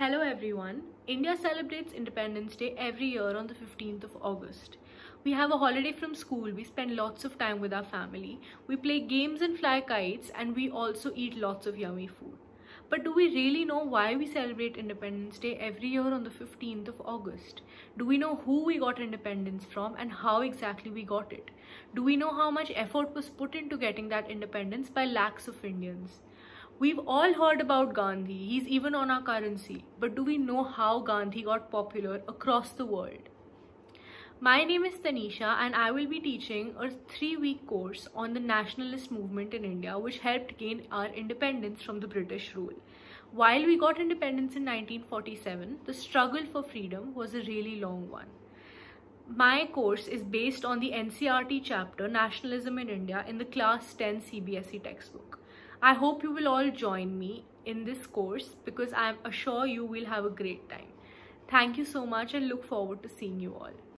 Hello everyone. India celebrates Independence Day every year on the 15th of August. We have a holiday from school, we spend lots of time with our family, we play games and fly kites, and we also eat lots of yummy food. But do we really know why we celebrate Independence Day every year on the 15th of August? Do we know who we got independence from and how exactly we got it? Do we know how much effort was put into getting that independence by lakhs of Indians? We've all heard about Gandhi, he's even on our currency, but do we know how Gandhi got popular across the world? My name is Tanisha and I will be teaching a 3-week course on the nationalist movement in India which helped gain our independence from the British rule. While we got independence in 1947, the struggle for freedom was a really long one. My course is based on the NCERT chapter Nationalism in India in the class 10 CBSE textbook. I hope you will all join me in this course because I am sure you will have a great time. Thank you so much and look forward to seeing you all.